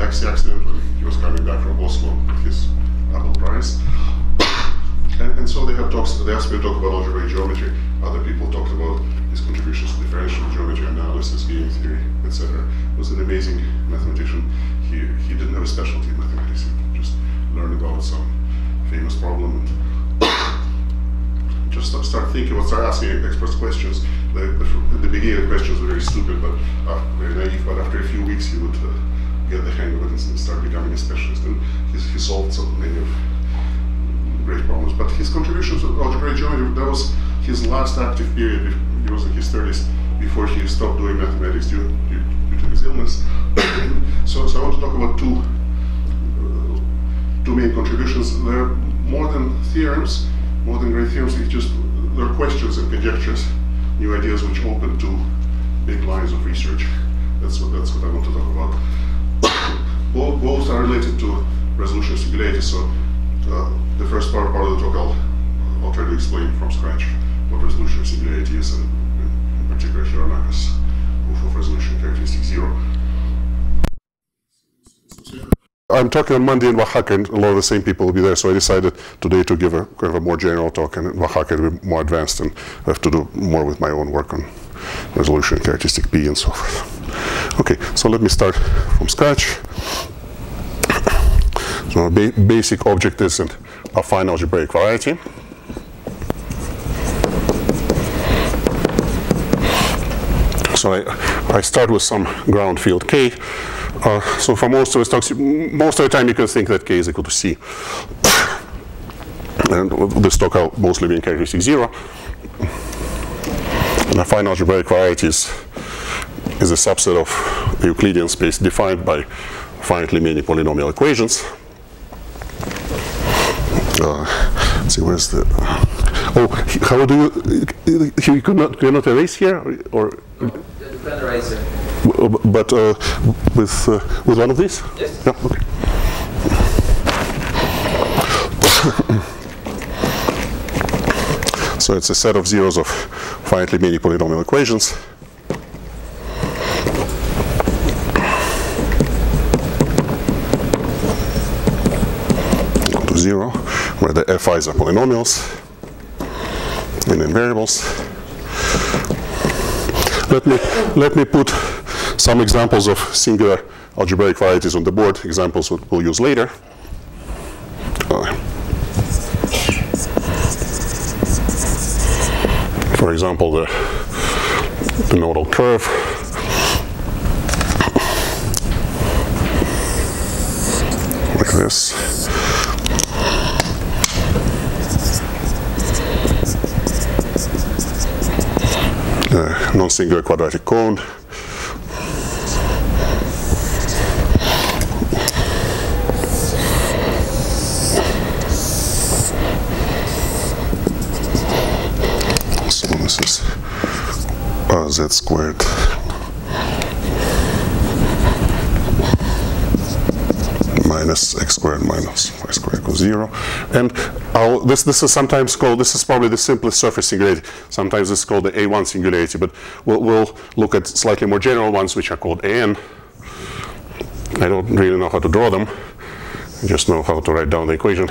taxi accident when he was coming back from Oslo with his Nobel Prize. And so they have talks. They asked me to talk about algebraic geometry. Other people talked about his contributions to differential geometry analysis, game theory, etc. He was an amazing mathematician. He didn't have a specialty in mathematics. He just learned about some famous problem and just start thinking about, start asking experts questions. The beginning of the questions were very stupid, but very naive. But after a few weeks, he would get the hang of it and start becoming a specialist. And he solved so many of great problems. But his contributions to algebraic geometry, that was his last active period. He was in his 30s before he stopped doing mathematics due to his illness. So I want to talk about two main contributions. There are more than theorems, more than great theorems. There are questions and conjectures, new ideas which open to big lines of research. That's what I want to talk about. Both are related to resolution singularity. So the first part of the talk I'll try to explain from scratch what resolution singularity is, and in particular Hironaka's proof of resolution characteristic 0. I'm talking on Monday in Oaxaca, and a lot of the same people will be there, so I decided today to give a more general talk, and in Oaxaca it'll be more advanced, and I have to do more with my own work on resolution characteristic P and so forth. Okay, so let me start from scratch. So our basic object is a fine algebraic variety. So I start with some ground field K. So for most of the time you can think that K is equal to C. And this talk I'll mostly be in characteristic 0. And a fine algebraic variety is a subset of the Euclidean space defined by finitely many polynomial equations. Let's see, where's the... Oh, how do you cannot erase here, or? You can erase it. But with one of these? Yes. Yeah. Okay. So it's a set of zeros of finitely many polynomial equations. Equal to 0, where the fi's are polynomials and invariables. Let me put some examples of singular algebraic varieties on the board, examples we'll use later. For example, the nodal curve. Like this. Non-singular quadratic cone. So this is z squared minus x squared minus y squared equals 0. And this is sometimes called, this is probably the simplest surface singularity. Sometimes this is called the A1 singularity, but we'll look at slightly more general ones, which are called AN. I don't really know how to draw them. I just know how to write down the equation.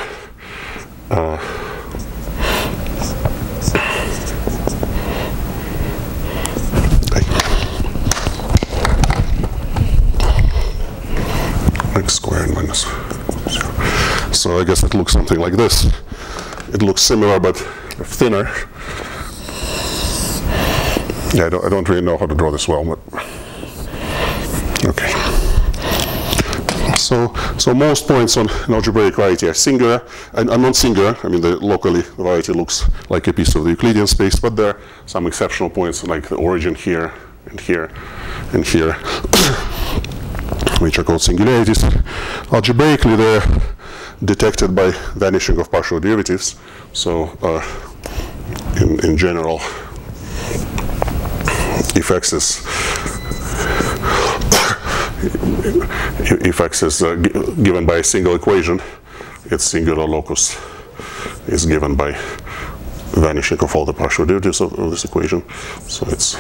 X squared minus 0. So I guess it looks something like this. It looks similar but thinner. Yeah, I don't really know how to draw this well, but okay. So most points on an algebraic variety are singular, and not singular. I mean, locally the variety looks like a piece of the Euclidean space, but there are some exceptional points like the origin here and here and here, which are called singularities. Algebraically, they're detected by vanishing of partial derivatives. So in general, if x is given by a single equation, its singular locus is given by vanishing of all the partial derivatives of this equation. So it's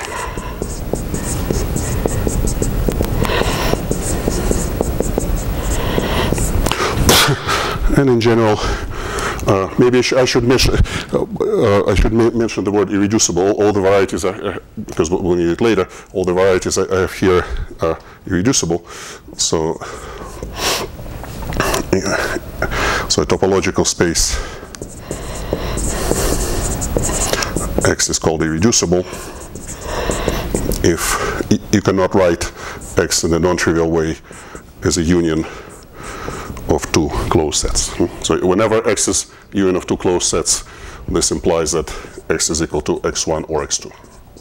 And in general, maybe I should mention mention the word irreducible. All the varieties are, because we'll need it later, all the varieties I have here are irreducible. So a topological space X is called irreducible if you cannot write X in a non-trivial way as a union of two closed sets. So whenever X is union of two closed sets, this implies that X is equal to X1 or X2.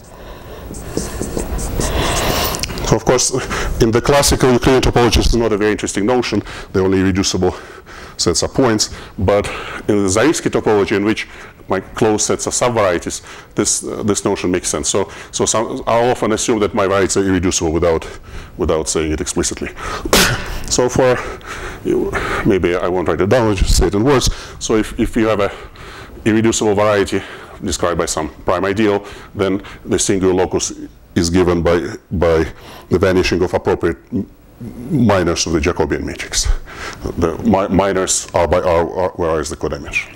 So of course, in the classical Euclidean topology, this is not a very interesting notion. The only irreducible sets are points. But in the Zariski topology, in which my closed sets are subvarieties, this notion makes sense. So I'll often assume that my varieties are irreducible without saying it explicitly. So maybe I won't write it down, I'll just say it in words. So if you have a irreducible variety described by some prime ideal, then the singular locus is given by the vanishing of appropriate minors of the Jacobian matrix. The minors R by R, where R is the codimension.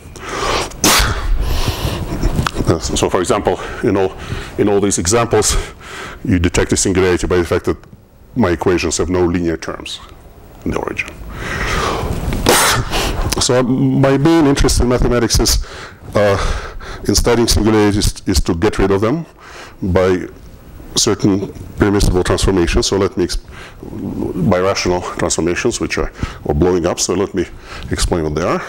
So for example, in all these examples, you detect a singularity by the fact that my equations have no linear terms in the origin. So my main interest in mathematics is in studying singularities is to get rid of them by certain permissible transformations. So let me birational transformations, which are or blowing up. So let me explain what they are.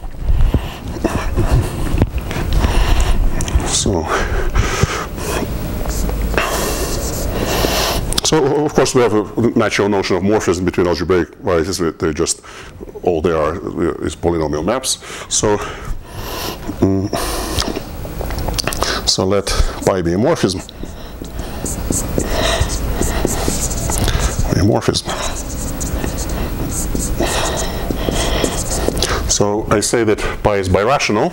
So of course we have a natural notion of morphism between algebraic varieties. They're just all they are is polynomial maps. So let pi be a morphism. So I say that pi is birational.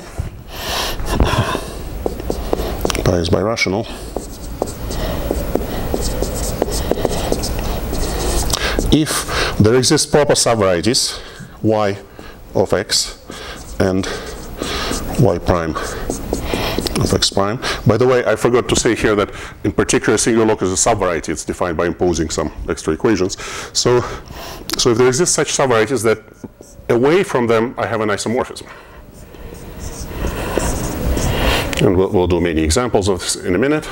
If there exist proper subvarieties y of x and y prime of x prime. By the way, I forgot to say here that in particular singular locus is a subvariety. It's defined by imposing some extra equations. So if there exist such subvarieties, that away from them I have an isomorphism. And we'll do many examples of this in a minute.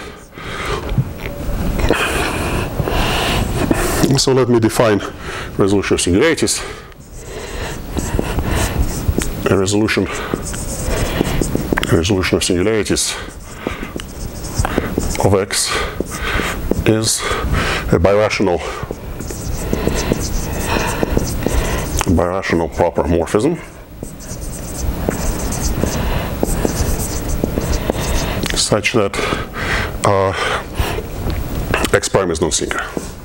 So let me define resolution of singularities. A resolution of singularities of X is a birational proper morphism such that X prime is non-singular.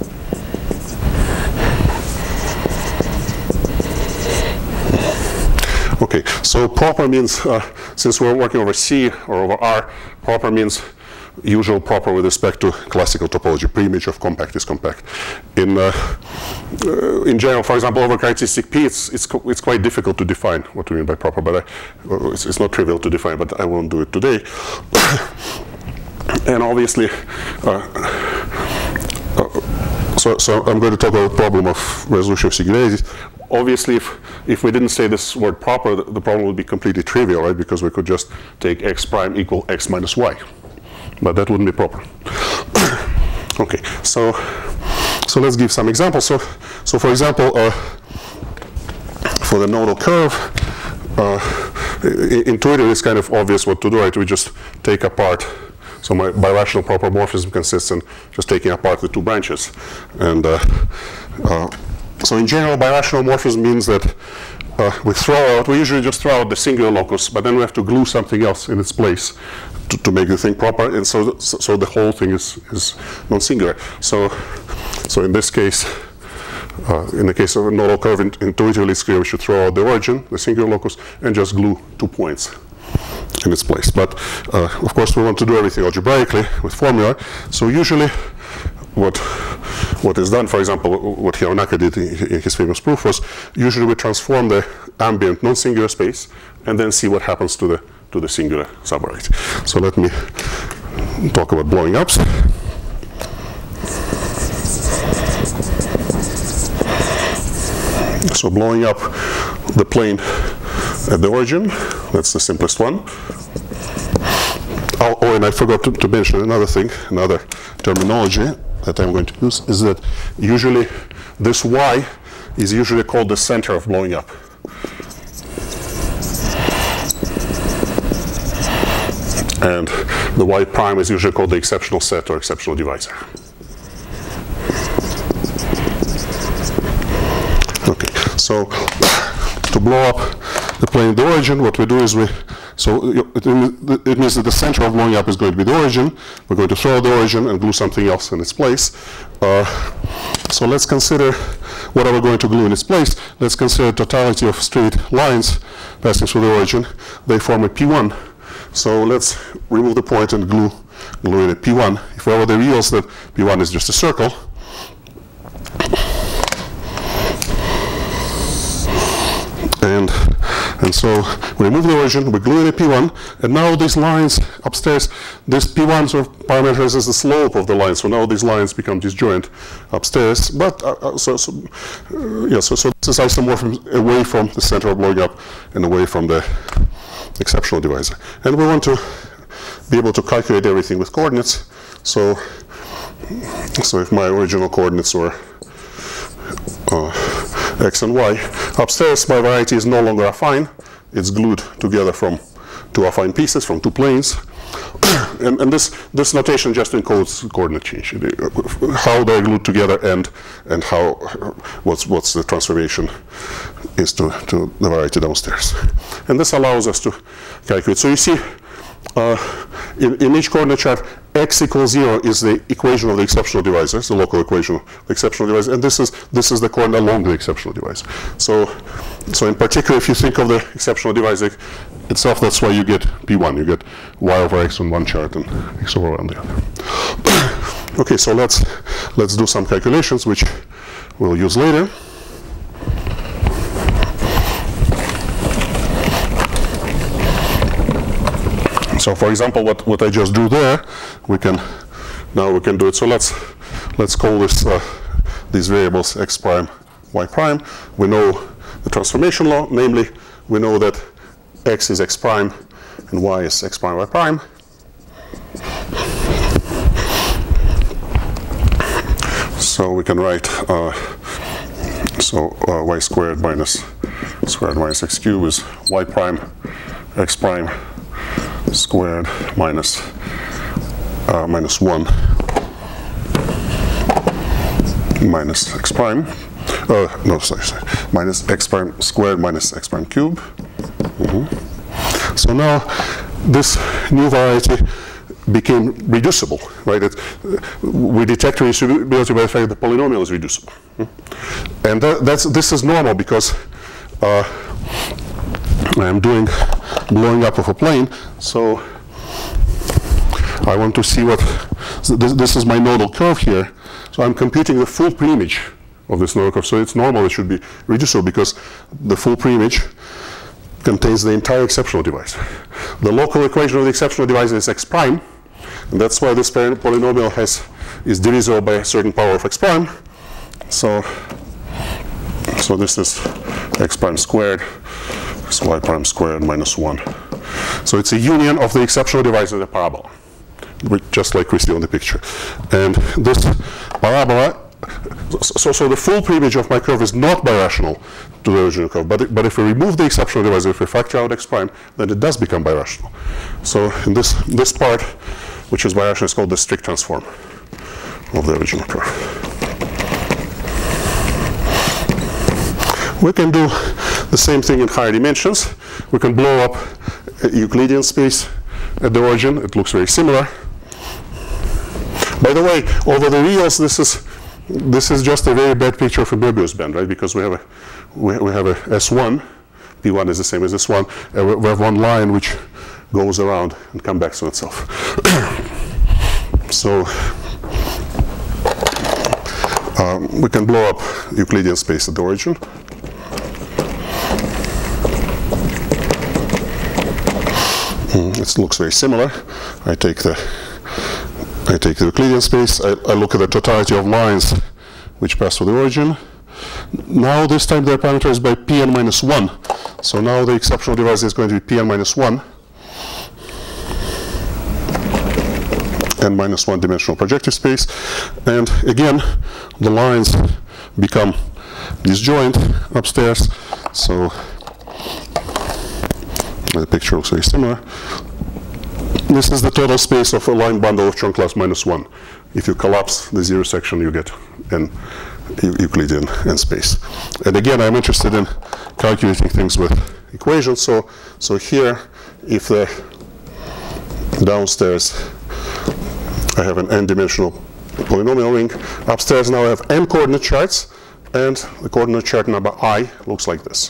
Okay, so proper means, since we're working over C or over R, proper means usual proper with respect to classical topology. Preimage of compact is compact. In general, for example, over characteristic P, it's quite difficult to define what we mean by proper, but it's not trivial to define, but I won't do it today. And obviously, so I'm going to talk about the problem of resolution of singularities. Obviously, if we didn't say this word proper, the problem would be completely trivial, right? Because we could just take x prime equal x minus y. But that wouldn't be proper. Okay, so let's give some examples. So for example, for the nodal curve, intuitively it's kind of obvious what to do, right? We just take apart. So my birational proper morphism consists in just taking apart the two branches. And so in general, birational morphism means that we usually just throw out the singular locus, but then we have to glue something else in its place to make the thing proper, and so the whole thing is non-singular. So in this case, in the case of a nodal curve, intuitively it's clear we should throw out the origin, the singular locus, and just glue 2 points in its place. But of course we want to do everything algebraically with formula. So usually what what is done, for example, what Hironaka did in his famous proof was, usually we transform the ambient non-singular space and then see what happens to the singular subvariety. So let me talk about blowing ups. So blowing up the plane at the origin, that's the simplest one. Oh, and I forgot to mention another thing, another terminology that I'm going to use is that usually this y is usually called the center of blowing up. And the y prime is usually called the exceptional set or exceptional divisor. Okay, so to blow up the plane at the origin, what we do is it means that the center of blowing up is going to be the origin. We're going to throw the origin and glue something else in its place. So let's consider what are we going to glue in its place. Let's consider totality of straight lines passing through the origin. They form a P1. So let's remove the point and glue in a P1. If ever the reals that P1 is just a circle, and so we remove the origin, we glue in a P1, and now these lines upstairs, this P1 sort of parameterizes the slope of the line, so now these lines become disjoint upstairs. But so this is isomorphism away from the center of blowing up and away from the exceptional divisor. And we want to be able to calculate everything with coordinates. So if my original coordinates were x and y, upstairs my variety is no longer affine. It's glued together from two affine pieces, from two planes. and this notation just encodes coordinate change, how they're glued together and how what's the transformation is to the variety downstairs. And this allows us to calculate. So you see, in each coordinate chart, x equals 0 is the equation of the exceptional divisor, the local equation of the exceptional divisor, and this is the coordinate along the exceptional divisor. So in particular, if you think of the exceptional divisor itself, that's why you get P1. You get y over x on one chart and x over y on the other. Okay, so let's do some calculations, which we'll use later. So for example, what I just drew there, now we can do it. So let's call this these variables x prime, y prime. We know the transformation law, namely we know that x is x prime and y is x prime, y prime. So we can write y squared minus x cubed is y prime x prime squared minus 1 minus x prime. Minus x prime squared minus x prime cube. So now this new variety became reducible, right? We detect reducibility by the fact that the polynomial is reducible. And this is normal because I'm doing blowing up of a plane, so I want to see what, this is my nodal curve here, so I'm computing the full preimage of this nodal curve, so it's normal it should be reducible because the full preimage contains the entire exceptional divisor. The local equation of the exceptional divisor is x prime, and that's why this polynomial is divisible by a certain power of x prime. So this is x prime squared, is y prime squared minus 1. So it's a union of the exceptional divisor of the parabola, just like we see on the picture. And this parabola, so the full preimage of my curve is not birational to the original curve, but if we remove the exceptional divisor, if we factor out x prime, then it does become birational. So in this part, which is birational, is called the strict transform of the original curve. We can do the same thing in higher dimensions. We can blow up a Euclidean space at the origin. It looks very similar. By the way, over the reals, this is just a very bad picture of a Möbius band, right? Because we have a S1, P1 is the same as S1, and we have one line which goes around and comes back to itself. So We can blow up Euclidean space at the origin. It looks very similar. I take the Euclidean space. I look at the totality of lines which pass through the origin. Now this time they're parameterized by Pn minus 1. So now the exceptional divisor is going to be Pn minus 1. N minus 1 dimensional projective space. And again, the lines become disjoint upstairs. So the picture looks very similar. This is the total space of a line bundle of Chern class minus 1. If you collapse the zero section, you get an Euclidean n space. And again, I'm interested in calculating things with equations. So here, if the downstairs I have an n-dimensional polynomial ring, upstairs now I have n coordinate charts, and the coordinate chart number I looks like this.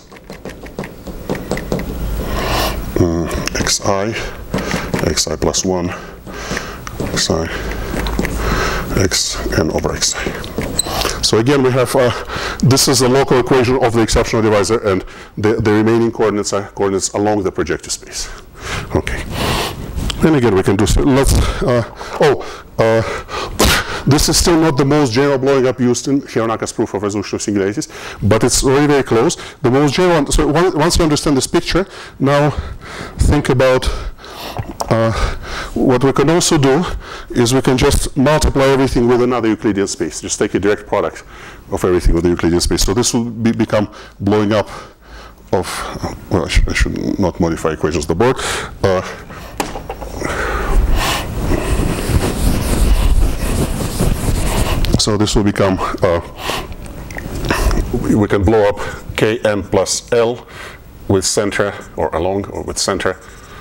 xi plus 1, xi, x n over xi. So again, we have, this is a local equation of the exceptional divisor, and the remaining coordinates are coordinates along the projective space. Okay. And again, we can do, this is still not the most general blowing up used in Hironaka's proof of resolution of singularities, but it's very, very close. The most general one, so once you understand this picture, now think about what we can also do is we can just multiply everything with another Euclidean space. Just take a direct product of everything with the Euclidean space. So this will become blowing up of, well, I should not modify equations of the board. So this will become, we can blow up Kn plus L with center, or along, or with center,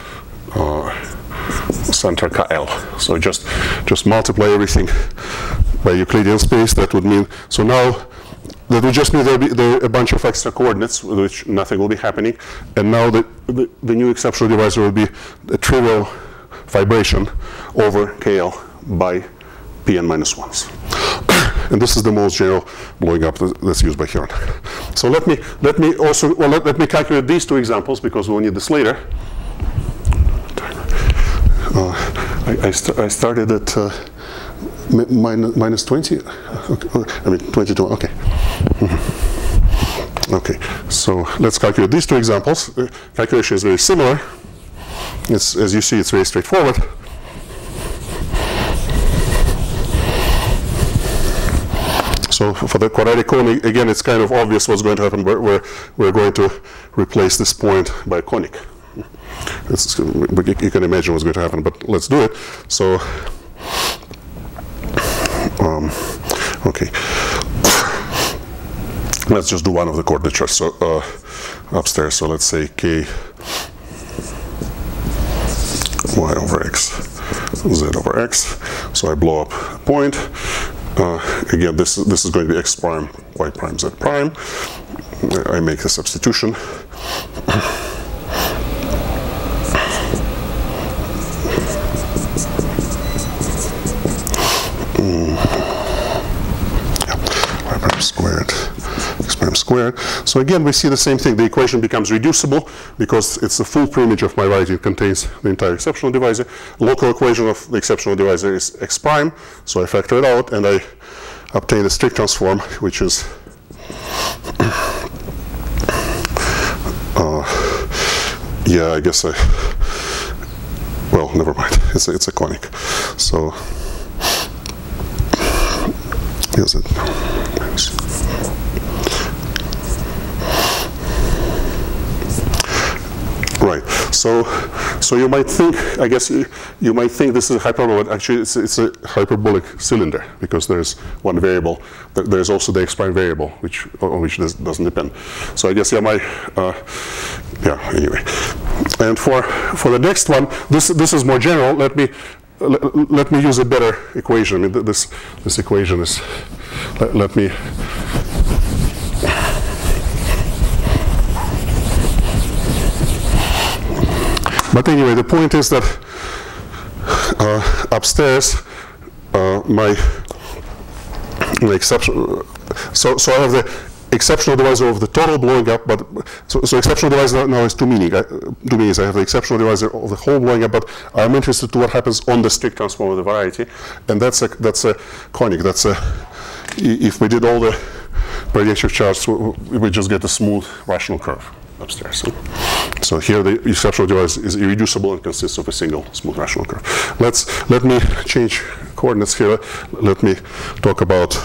center KL. So just multiply everything by Euclidean space. That would mean, so now, that would just mean there will be a bunch of extra coordinates with which nothing will be happening. And now the new exceptional divisor will be a trivial vibration over KL by Pn minus 1s. And this is the most general blowing up that's used by Hironaka. So let me also, well, let me calculate these two examples because we'll need this later. I started at minus 20. I mean 22. Okay. Okay. So let's calculate these two examples. Calculation is very similar. It's, as you see, it's very straightforward. So for the quadratic cone, again, it's kind of obvious what's going to happen. We're going to replace this point by a conic. You can imagine what's going to happen, but let's do it. So, okay. Let's just do one of the coordinate charts. So upstairs, so let's say k y over x, z over x. So I blow up a point. Again, this is going to be x prime, y prime, z prime. I make the substitution. Y prime squared, x prime squared. So again, we see the same thing. The equation becomes reducible because it's the full preimage of my right. It contains the entire exceptional divisor. Local equation of the exceptional divisor is x prime. So I factor it out and I obtain a strict transform, which is yeah, I guess well, never mind. It's a conic. So is it? Right. So you might think, I guess you might think this is a hyperbola, but actually it's a hyperbolic cylinder because there's one variable. There's also the x prime variable, on which this doesn't depend. So I guess yeah, anyway. And for the next one, this is more general. Let me use a better equation. I mean, this equation is, let me. But anyway, the point is that So I have the exceptional divisor of the total blowing up, but so exceptional divisor now has two meanings. I have the exceptional divisor of the whole blowing up, but I'm interested to what happens on the strict transform of the variety, and that's a conic. If we did all the projective charts, we would just get a smooth rational curve upstairs. So here the exceptional divisor is irreducible and consists of a single smooth rational curve. Let me change coordinates here. Let me talk about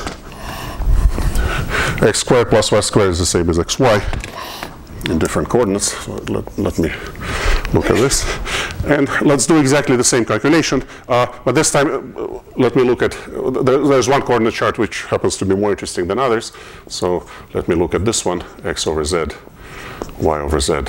x squared plus y squared is the same as xy in different coordinates. So let me look at this. And let's do exactly the same calculation. But this time, let me look at, there's one coordinate chart which happens to be more interesting than others. So let me look at this one, x over z, y over z,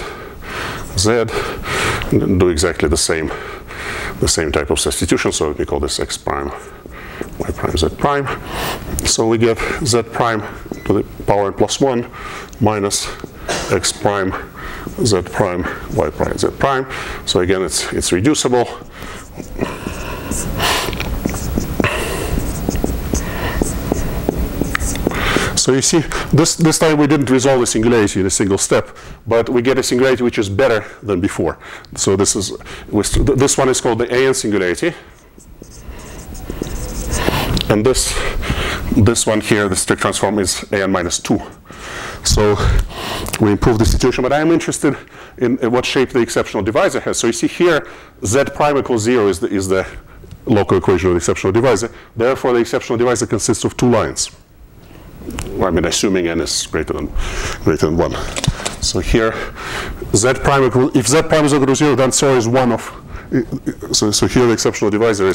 and do exactly the same type of substitution. So let me call this x prime, y prime, z prime. So we get z prime to the power n plus 1 minus x prime, z prime, y prime, z prime. So again, it's reducible. So you see, this time we didn't resolve the singularity in a single step, but we get a singularity which is better than before. So this one is called the AN singularity. And this one here, the strict transform, is AN minus 2. So we improve the situation, but I am interested in what shape the exceptional divisor has. So you see here, z prime equals 0 is the local equation of the exceptional divisor. Therefore, the exceptional divisor consists of two lines. Well, I mean, assuming n is greater than 1. So here, z prime if z prime is equal to 0, then so is one of. So here the exceptional divisor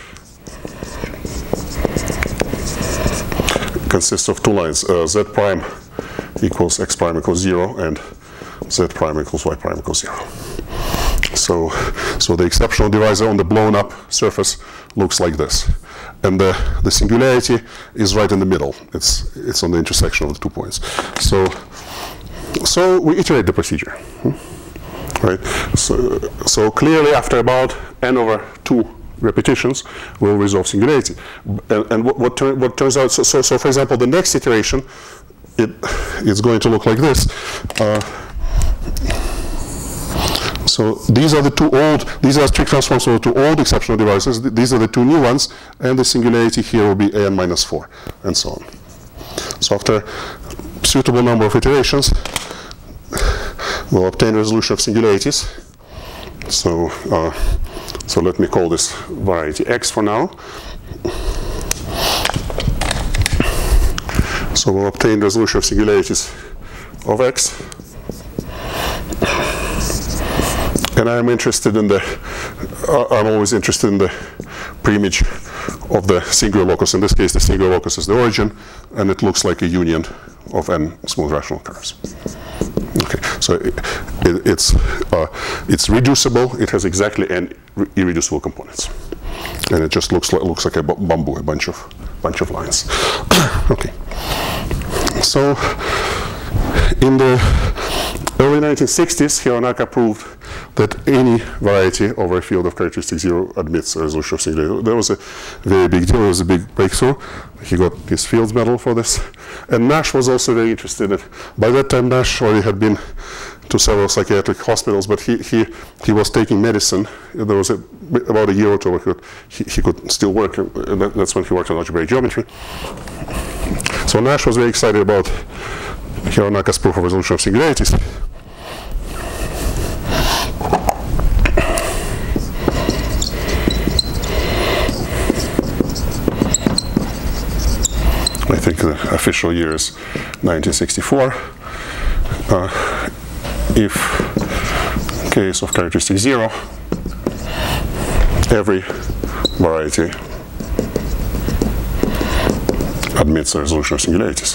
consists of two lines. Z prime equals x prime equals 0, and z prime equals y prime equals 0. So the exceptional divisor on the blown up surface looks like this. And the singularity is right in the middle. It's on the intersection of the 2 points. So we iterate the procedure. Right? So clearly after about n over 2 repetitions, we'll resolve singularity. And what turns out, so for example, the next iteration, it's going to look like this. So these are these are strict transforms of the two old exceptional divisors. These are the two new ones, and the singularity here will be AN minus 4, and so on. So after a suitable number of iterations, we'll obtain resolution of singularities. So let me call this variety X for now. So we'll obtain resolution of singularities of X. And I'm interested in I'm always interested in the preimage of the singular locus. In this case, the singular locus is the origin, and it looks like a union of n smooth rational curves. Okay, so it's reducible. It has exactly n irreducible components, and it just looks like a bamboo, a bunch of lines. Okay, so in the early 1960s, Hironaka proved that any variety over a field of characteristic 0 admits a resolution of singularity. That was a very big deal. It was a big breakthrough. He got his Fields Medal for this. And Nash was also very interested in it. By that time, Nash already had been to several psychiatric hospitals, but he was taking medicine. There was about a year or two where he could still work. And that's when he worked on algebraic geometry. So Nash was very excited about Hironaka's proof of resolution of singularities. I think the official year is 1964. If case of characteristic 0, every variety admits a resolution of singularities.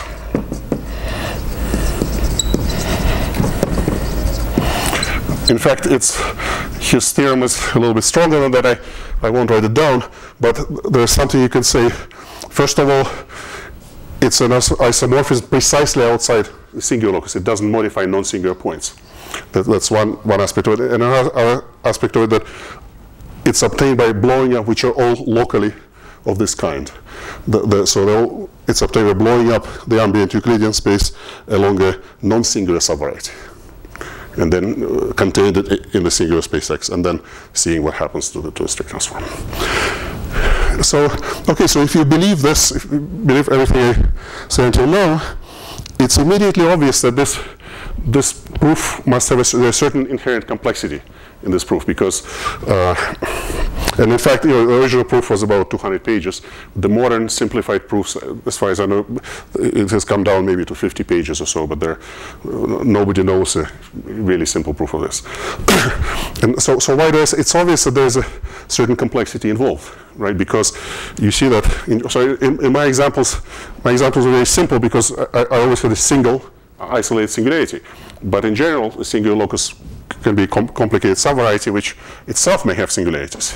In fact, his theorem is a little bit stronger than that. I won't write it down, but there's something you can say. First of all, it's an isomorphism precisely outside the singular locus. It doesn't modify non-singular points. That's one aspect of it. And another aspect of it that it's obtained by blowing up, which are all locally of this kind. It's obtained by blowing up the ambient Euclidean space along a non-singular subvariety, and then contained it in the singular space X, and then seeing what happens to the strict transform. So, okay, so if you believe this, if you believe everything I say until now, it's immediately obvious that this proof must have a certain inherent complexity in this proof, because, and in fact, the original proof was about 200 pages. The modern simplified proofs, as far as I know, it has come down maybe to 50 pages or so, but nobody knows a really simple proof of this. And so why it's obvious that there's a certain complexity involved, right? Because you see that, in my examples are very simple because I always have a single isolated singularity. But in general, a singular locus can be a complicated subvariety, which itself may have singularities.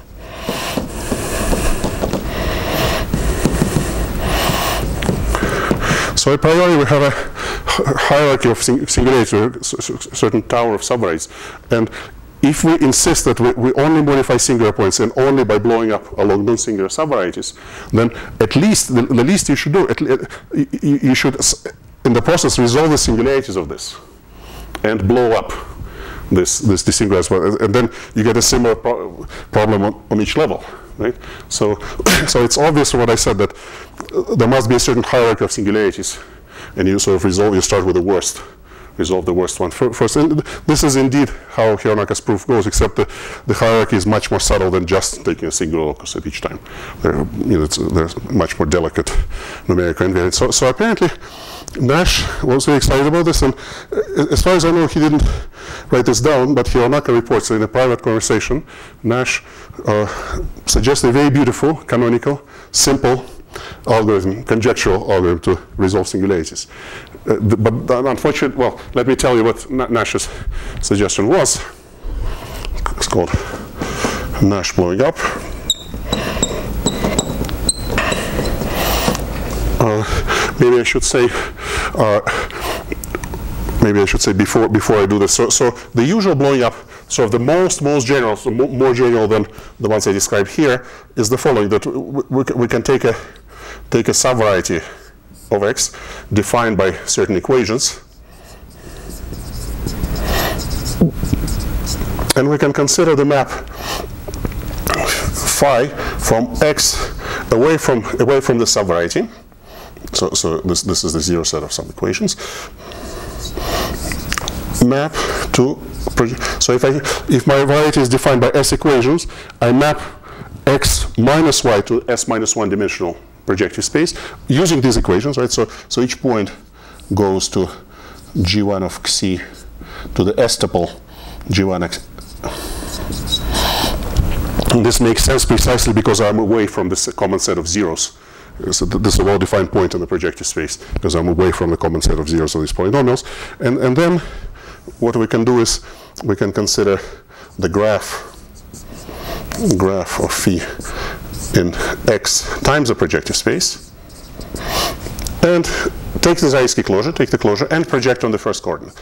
So a priori, we have a hierarchy of singularities, a certain tower of subvariates. And if we insist that we only modify singular points and only by blowing up along non-singular subvarieties, then at least the least you should do, you should, in the process, resolve the singularities of this and blow up this singular as well, and then you get a similar problem on each level, right? So it's obvious from what I said that there must be a certain hierarchy of singularities, and you sort of resolve. You start with the worst, resolve the worst one first. And this is indeed how Hironaka's proof goes, except the hierarchy is much more subtle than just taking a singular locus at each time. There's much more delicate numerical invariance. So apparently, Nash was very excited about this, and as far as I know, he didn't write this down, but Hironaka reports that in a private conversation, Nash suggests a very beautiful, canonical, simple algorithm, conjectural algorithm to resolve singularities. But unfortunately, well, let me tell you what Nash's suggestion was. It's called Nash blowing up. Maybe I should say before I do this. So the usual blowing up, sort of the most general, so more general than the ones I described here, is the following: that we can take a subvariety of X defined by certain equations, and we can consider the map phi from X away from the subvariety. So this is the zero set of some equations. Map to, so if my variety is defined by S equations, I map X minus Y to S minus 1 dimensional projective space using these equations, right? So each point goes to G1 of Xi to the S tuple G1 X. And this makes sense precisely because I'm away from this common set of zeros. So this is a well-defined point in the projective space because I'm away from the common set of zeros of these polynomials. And then what we can do is we can consider the graph of phi in X times the projective space, and take the Zariski closure, take the closure, and project on the first coordinate.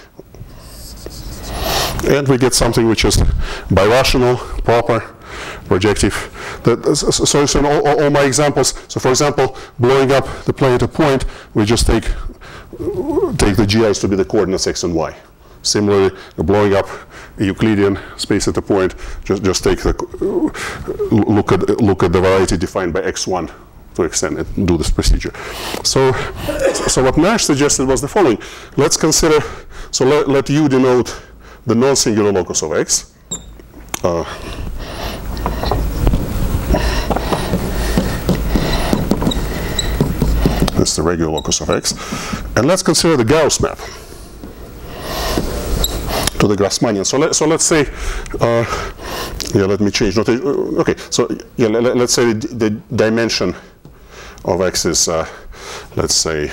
And we get something which is birational, proper, projective. So in all my examples, so for example, blowing up the plane at a point, we just take the GIs to be the coordinates X and Y. Similarly, blowing up a Euclidean space at a point, just take look at the variety defined by X1 to extend it and do this procedure. So what Nash suggested was the following. Let's consider, so let U denote the non-singular locus of X. That's the regular locus of X. And let's consider the Gauss map to the Grassmannian. So let's say, yeah, let me change notation. Okay, so yeah, let's say the dimension of X is, let's say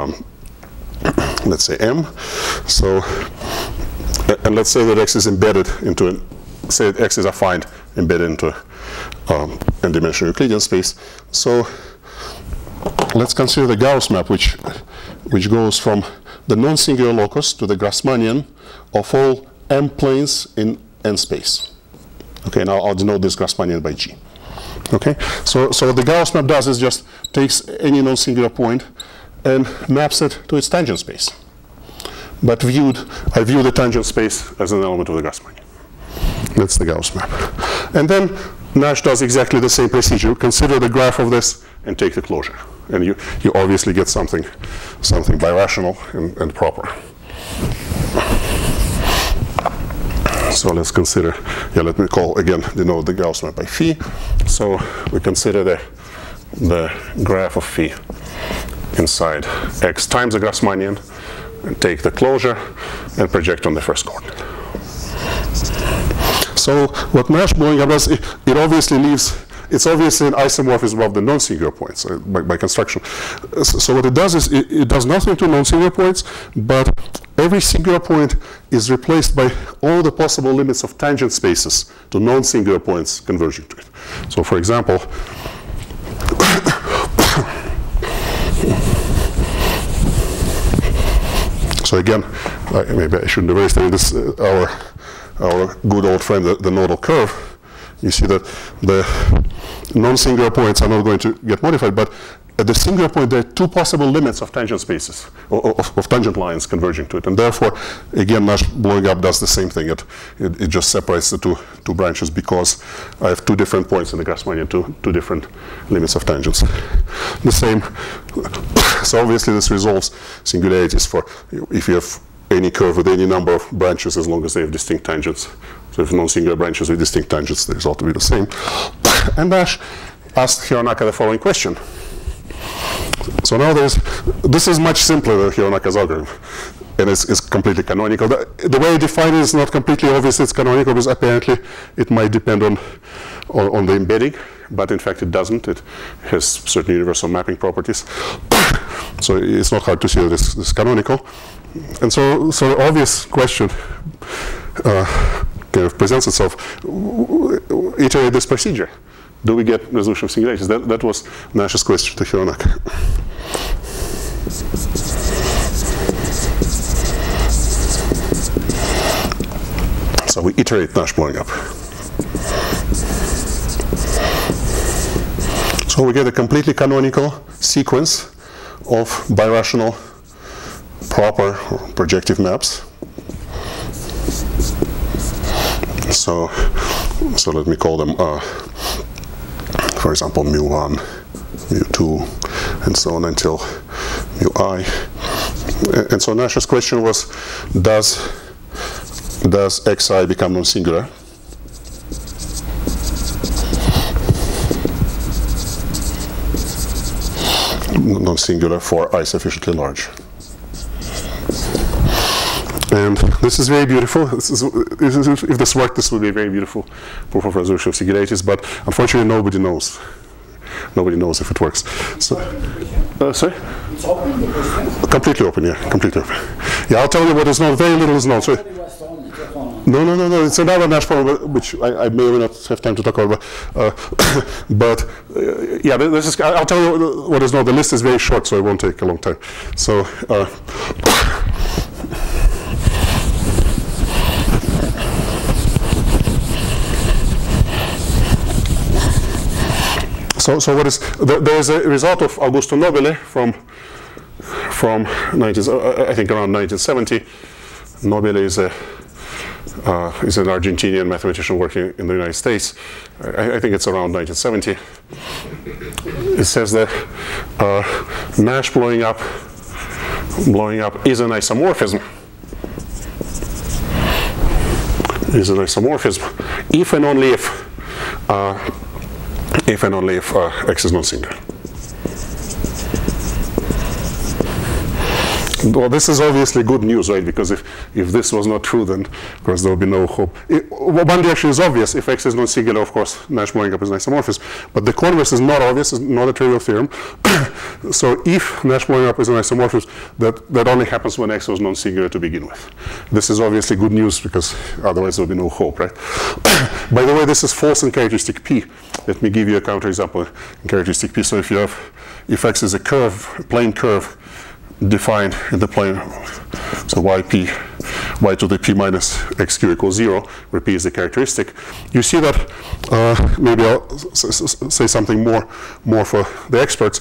M. So, and let's say that X is embedded into, say X is affine embedded into n-dimensional Euclidean space. So let's consider the Gauss map, which goes from the non-singular locus to the Grassmannian of all M planes in N space. Okay, now I'll denote this Grassmannian by G. Okay, so what the Gauss map does is just takes any non-singular point and maps it to its tangent space. But I view the tangent space as an element of the Grassmannian. That's the Gauss map. And then Nash does exactly the same procedure. Consider the graph of this and take the closure. And you obviously get something birational and proper. So let's consider, let me denote the Gauss map by phi. So we consider the graph of phi inside x times the Grassmannian, and take the closure and project on the first coordinate. So what Nash blowing up does, it obviously leaves, it's obviously an isomorphism of the non-singular points by construction. So what it does is it does nothing to non-singular points, but every singular point is replaced by all the possible limits of tangent spaces to non-singular points converging to it. So for example, so again, maybe I shouldn't have raised this, our good old friend, the nodal curve. You see that the non-singular points are not going to get modified, but at the singular point there are two possible limits of tangent spaces, of tangent lines converging to it. And therefore, again, Nash blowing up does the same thing. It just separates the two branches because I have two different points in the Grassmannian, two different limits of tangents. The same, so obviously this resolves singularities for if you have any curve with any number of branches as long as they have distinct tangents. So if non-singular branches with distinct tangents, the result will be the same. And Nash asked Hironaka the following question. So now this is much simpler than Hironaka's algorithm, and it's completely canonical. The way I define it is not completely obvious it's canonical, because apparently it might depend on the embedding, but in fact it doesn't. It has certain universal mapping properties. So it's not hard to see that this is canonical. And so the obvious question kind of presents itself: iterate this procedure. Do we get resolution of singularities? That was Nash's question to Hironaka. So we iterate Nash blowing up. So we get a completely canonical sequence of birational proper or projective maps. So let me call them, for example, mu1, mu2, and so on until mu_i. And so Nash's question was, does xi become non-singular? Non-singular for I sufficiently large. And this is very beautiful. If this worked, this would be a very beautiful proof of resolution of singularities, but unfortunately nobody knows. Nobody knows if it works. So, sorry? It's open, the question? Completely open, yeah, completely open. Yeah, I'll tell you what is known. Very little is known. So, no. It's another Nash problem, which I may or may not have time to talk about. But yeah, this is. I'll tell you what is known. The list is very short, so it won't take a long time. So. So what is there is a result of Augusto Nobile from I think around 1970. Nobile is an Argentinian mathematician working in the United States. I think it's around 1970. It says that Nash blowing up is an isomorphism. If and only if x is non-singular. Well, this is obviously good news, right? Because if this was not true, then of course there would be no hope. One direction is obvious. If x is non-singular, of course, Nash blowing up is an isomorphism. But the converse is not obvious. It's not a trivial theorem. So if Nash blowing up is an isomorphism, that only happens when x was non-singular to begin with. This is obviously good news, because otherwise there would be no hope, right? By the way, this is false in characteristic P. Let me give you a counterexample in characteristic P. So if x is a curve, a plane curve, defined in the plane, so yp, y to the p minus xq equals 0 repeats the characteristic. You see that, maybe I'll say something more for the experts.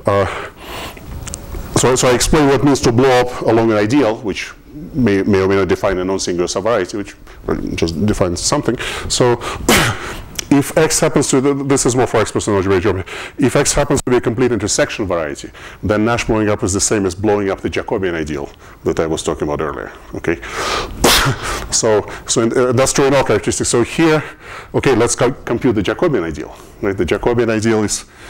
So I explain what it means to blow up along an ideal, which may or may not define a non-singular subvariety, which just defines something. So if X happens to, this is more for experts in algebraic geometry, if X happens to be a complete intersection variety, then Nash blowing up is the same as blowing up the Jacobian ideal that I was talking about earlier, okay? So that's true in all characteristics. So here, okay, let's compute the Jacobian ideal, right? The Jacobian ideal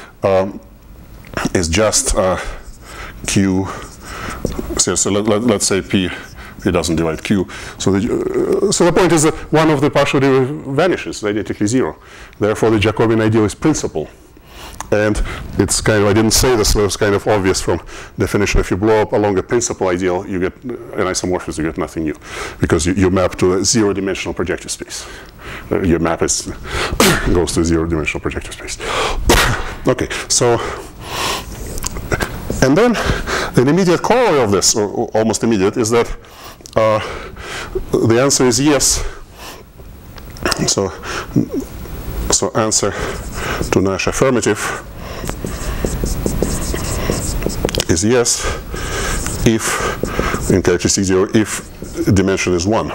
is just Q, so let's say P doesn't divide Q. So the point is that one of the partial derivatives vanishes, identically 0. Therefore, the Jacobian ideal is principal. And it's kind of, I didn't say this, but it's kind of obvious from definition. If you blow up along a principal ideal, you get an isomorphism, you get nothing new, because you map to a zero-dimensional projective space. Your map is goes to a zero-dimensional projective space. Okay, so, and then an immediate corollary of this, or almost immediate, is that the answer is yes. So answer to Nash affirmative is yes if, in characteristic 0, if dimension is 1.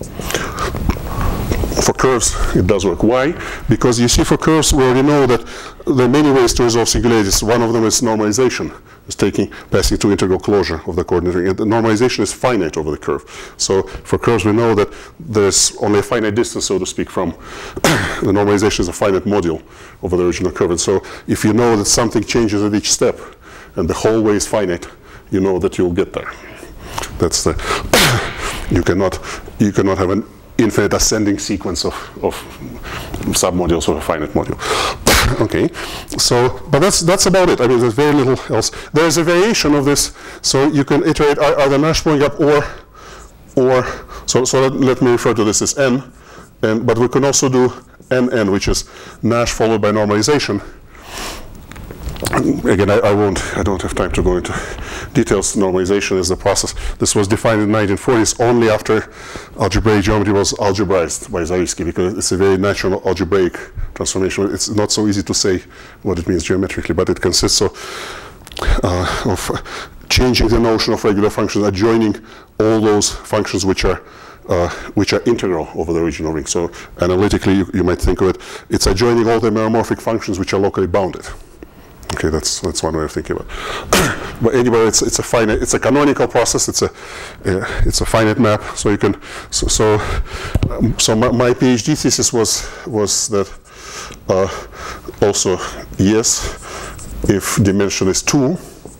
For curves, it does work. Why? Because you see, for curves, we already know that there are many ways to resolve singularities. One of them is normalization. It's passing through integral closure of the coordinate ring. And the normalization is finite over the curve. So for curves, we know that there's only a finite distance, so to speak, from the normalization is a finite module over the original curve. And so if you know that something changes at each step, and the whole way is finite, you know that you'll get there. That's the you cannot have an infinite ascending sequence of submodules of a finite module. Okay, so, but that's about it. I mean, there's very little else. There is a variation of this, so you can iterate either Nash blowing up or so let me refer to this as n, but we can also do nn, which is Nash followed by normalization. Again, I don't have time to go into details. Normalization is the process. This was defined in the 1940s only after algebraic geometry was algebraized by Zariski, because it's a very natural algebraic transformation. It's not so easy to say what it means geometrically, but it consists of changing the notion of regular functions, adjoining all those functions which are integral over the original ring. So analytically, you might think of it, it's adjoining all the meromorphic functions which are locally bounded. Okay, that's one way of thinking about it. But anyway, it's a canonical process. It's a finite map. So you can so my PhD thesis was that also yes if dimension is 2,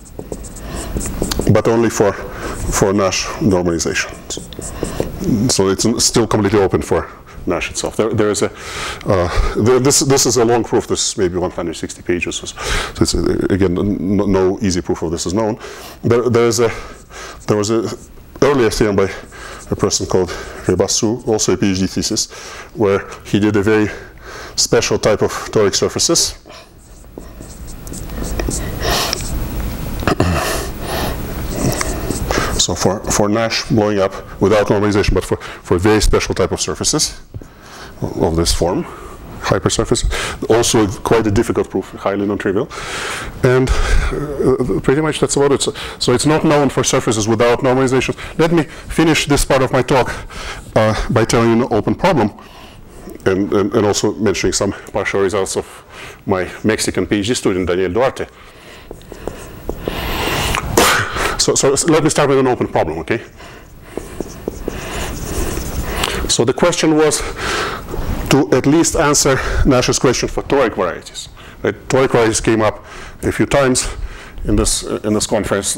but only for Nash normalization. So it's still completely open for Nash itself. There is a this is a long proof. This is maybe 160 pages. So it's again no easy proof of this is known. There was a earlier theorem by a person called Rebassou, also a PhD thesis, where he did a very special type of toric surfaces. So for Nash blowing up without normalization, but for a very special type of surfaces of this form, hypersurface, also quite a difficult proof, highly non-trivial, and pretty much that's about it. So it's not known for surfaces without normalization. Let me finish this part of my talk by telling you an open problem, and also mentioning some partial results of my Mexican PhD student, Daniel Duarte. So let me start with an open problem, okay? So the question was to at least answer Nash's question for toric varieties. Right? Toric varieties came up a few times in this conference.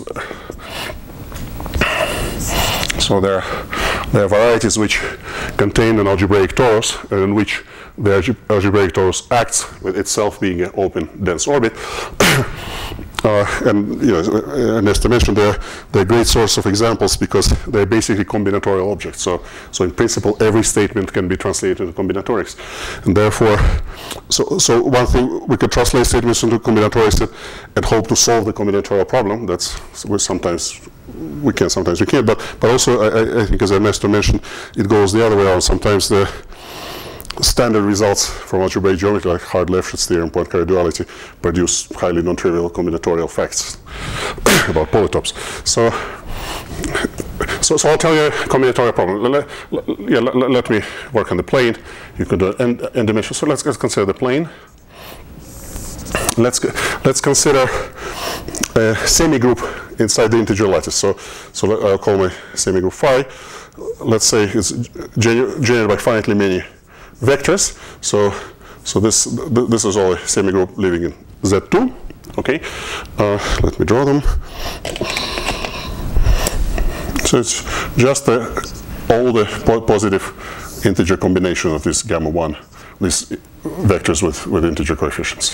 So there are varieties which contain an algebraic torus, and in which the algebraic torus acts with itself being an open dense orbit. And and as I mentioned, they're a great source of examples because they're basically combinatorial objects. So in principle, every statement can be translated into combinatorics, and therefore, so one thing, we could translate statements into combinatorics and hope to solve the combinatorial problem. That's sometimes we can, sometimes we can't. But also, I think, as Ernesto mentioned, it goes the other way around. Sometimes the standard results from algebraic geometry, like Hard-Lefschetz theorem, Poincare duality, produce highly non-trivial combinatorial facts about polytopes. So I'll tell you a combinatorial problem. Let me work on the plane. You can do n dimension. So let's consider the plane. Let's consider a semigroup inside the integer lattice. So I'll call my semigroup phi. Let's say it's generated by finitely many vectors. So this is all a semigroup living in Z2. Okay, let me draw them. So it's just all the positive integer combination of this gamma 1, these vectors with integer coefficients.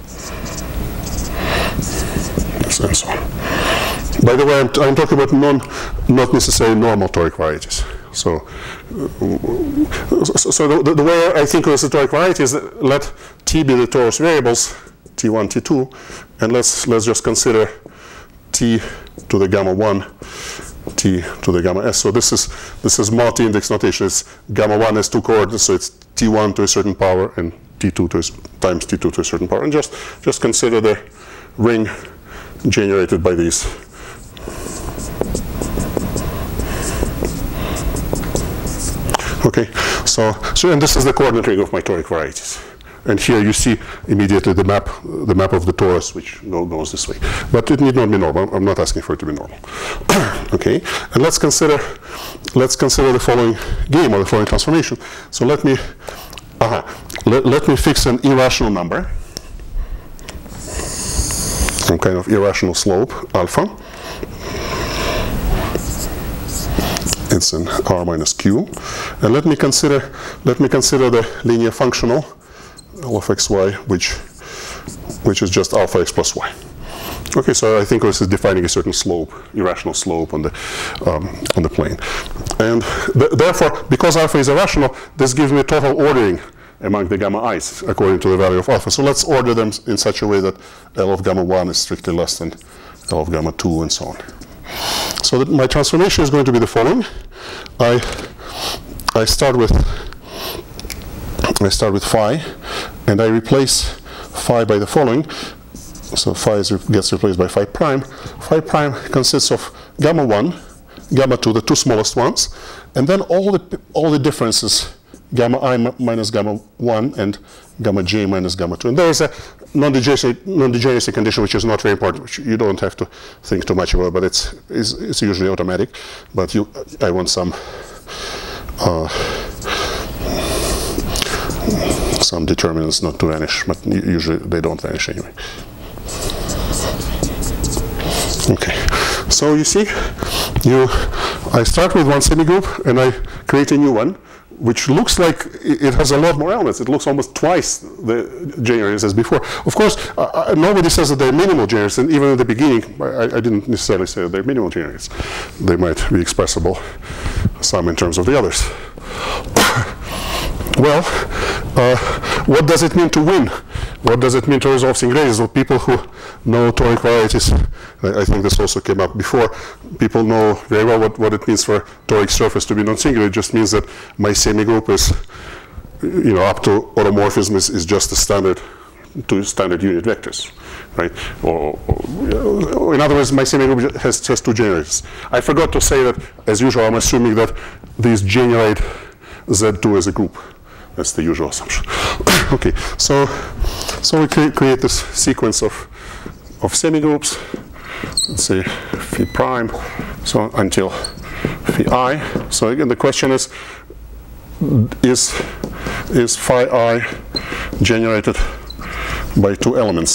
And so on. By the way, I'm talking about not necessarily normal toric varieties. So the way I think of the toric variety is that let t be the torus variables, t1, t2, and let's just consider t to the gamma 1, t to the gamma s. So this is multi-index notation. It's gamma 1 has 2 coordinates, so it's t1 to a certain power and t2 times t2 to a certain power. And just consider the ring generated by these. Okay, so and this is the coordinate ring of my toric varieties. And here you see immediately the map of the torus, which goes this way. But it need not be normal. I'm not asking for it to be normal. Okay, and let's consider the following game, or the following transformation. So let me fix an irrational number, some kind of irrational slope, alpha. It's an r minus q, and let me consider the linear functional L of xy, which is just alpha x plus y. Okay, so I think this is defining a certain slope, irrational slope on the plane, and therefore, because alpha is irrational, this gives me a total ordering among the gamma i's according to the value of alpha. So let's order them in such a way that L of gamma 1 is strictly less than L of gamma 2, and so on. So my transformation is going to be the following. I start with phi, and I replace phi by the following. So phi gets replaced by phi prime. Phi prime consists of gamma 1, gamma 2, the two smallest ones, and then all the differences, gamma I minus gamma 1 and gamma j minus gamma 2. And there is a non-degeneracy condition, which is not very important, which you don't have to think too much about, but it's usually automatic. But I want some determinants not to vanish, but usually they don't vanish anyway. Okay, so you see, I start with one semigroup and I create a new one, which looks like it has a lot more elements. It looks almost twice the generators as before. Of course, nobody says that they're minimal generators, and even in the beginning, I didn't necessarily say that they're minimal generators. They might be expressible, some in terms of the others. Well, what does it mean to win? What does it mean to resolve singularities? Well, people who know toric varieties, I think this also came up before, people know very well what it means for toric surface to be non-singular. It just means that my semigroup is, up to automorphism is just a standard unit vectors, right? Or in other words, my semigroup has two generators. I forgot to say that, as usual, I'm assuming that these generate Z2 as a group. That's the usual assumption. Okay, so we create this sequence of semigroups. Let's say phi prime, so until phi I. So again, the question is phi I generated by two elements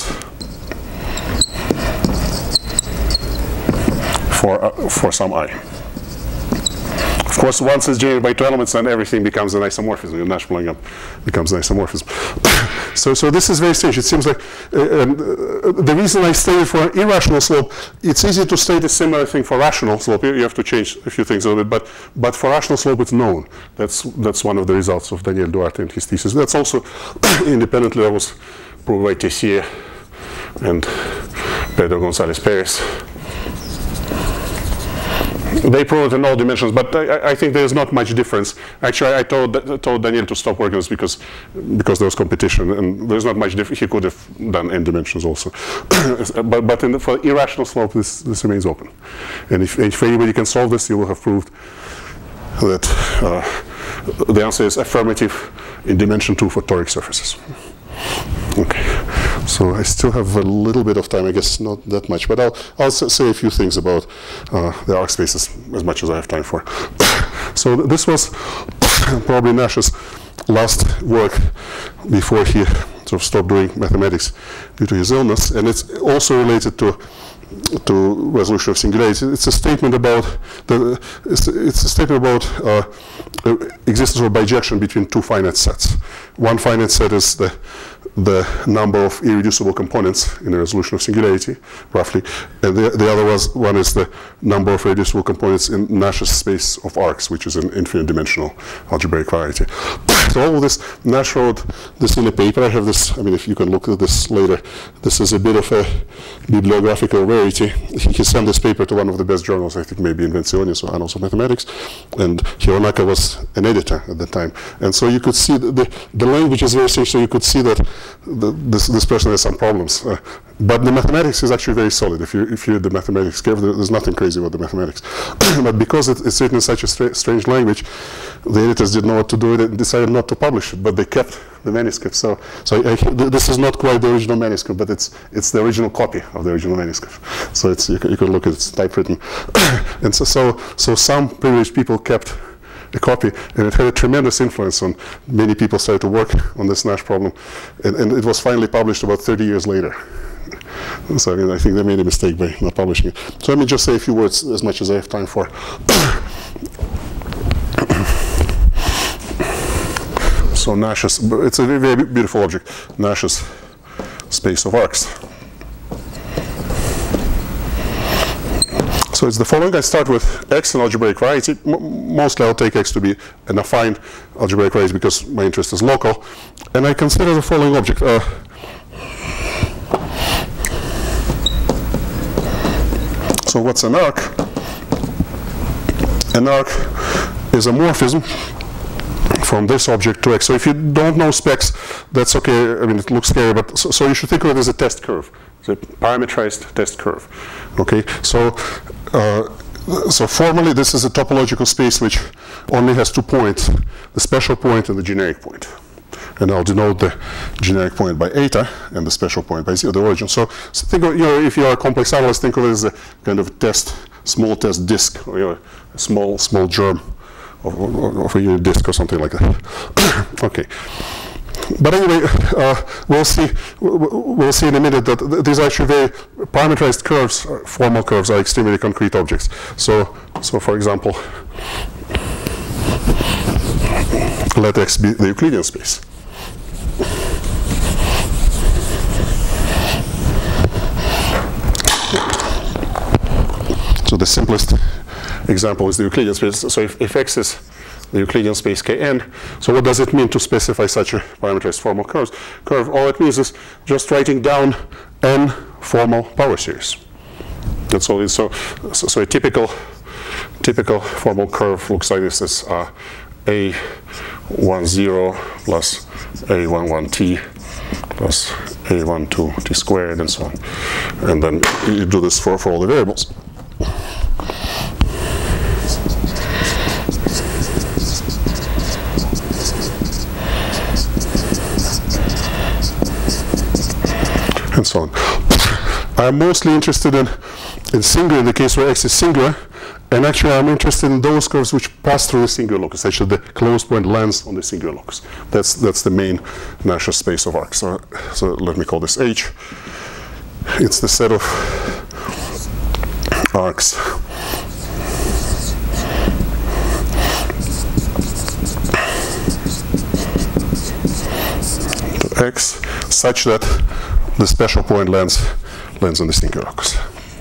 for some I? Of course, once it's generated by two elements, then everything becomes an isomorphism. Your Nash blowing up becomes an isomorphism. So this is very strange. It seems like the reason I stated for an irrational slope, it's easy to state a similar thing for rational slope. You have to change a few things a little bit, but for rational slope, it's known. That's one of the results of Daniel Duarte and his thesis. That's also independently that was proved by Tessier and Pedro González Pérez. They proved it in all dimensions, but I think there's not much difference. Actually, I told Daniel to stop working on this because there was competition, and there's not much difference. He could have done n dimensions also. but for irrational slope, this remains open. And if anybody can solve this, you will have proved that the answer is affirmative in dimension 2 for toric surfaces. Okay, so I still have a little bit of time, I guess not that much, but I'll say a few things about the arc spaces as much as I have time for. So this was probably Nash's last work before he sort of stopped doing mathematics due to his illness, and it's also related to resolution of singularity. It's a statement about existence of bijection between two finite sets. One finite set is the number of irreducible components in a resolution of singularity, roughly, and the other one is the number of irreducible components in Nash's space of arcs, which is an infinite dimensional algebraic variety. So all of this, Nash wrote this in a paper. I have this, I mean, if you can look at this later, this is a bit of a bibliographical rarity. He sent this paper to one of the best journals, I think maybe Invenciones or Annals of Mathematics, and Hironaka was an editor at the time. And so you could see the language is very strange, so you could see that this person has some problems. But the mathematics is actually very solid. If you read the mathematics carefully, there's nothing crazy about the mathematics. But because it's written in such a strange language, the editors didn't know what to do with it and decided not to publish it, but they kept the manuscript. So this is not quite the original manuscript, but it's the original copy of the original manuscript. So you can look at it, it's typewritten. And so some privileged people kept a copy, and it had a tremendous influence on many people started to work on this Nash problem, and it was finally published about 30 years later. So I mean, I think they made a mistake by not publishing it. So let me just say a few words as much as I have time for. So Nash's, it's a very, very beautiful object, Nash's space of arcs. So it's the following. I start with X and algebraic variety. Mostly I'll take X to be an affine algebraic variety because my interest is local. And I consider the following object. So what's an arc? An arc is a morphism from this object to X. So if you don't know specs, that's okay. I mean, it looks scary, but so you should think of it as a test curve. It's a parametrized test curve. Okay, so formally this is a topological space which only has 2 points, the special point and the generic point. And I'll denote the generic point by eta and the special point by 0, the origin. So think of, if you are a complex analyst, think of it as a kind of small test disk, or a small germ of a unit disk or something like that. Okay. But anyway, we'll see in a minute that these are actually very parametrized curves. Formal curves are extremely concrete objects. So for example, let X be the Euclidean space. So the simplest example is the Euclidean space. So if X is the Euclidean space Kn, so what does it mean to specify such a parameterized formal curve? All it means is just writing down n formal power series. That's all it is. So a typical formal curve looks like this: is A10 plus A11t plus A12t squared and so on. And then you do this for all the variables. And so on. I'm mostly interested in singular, in the case where X is singular, and actually I'm interested in those curves which pass through the singular locus. Actually, the closed point lands on the singular locus. That's the main Nash space of arcs. So let me call this H. It's the set of arcs x such that the special point lands on the singular locus.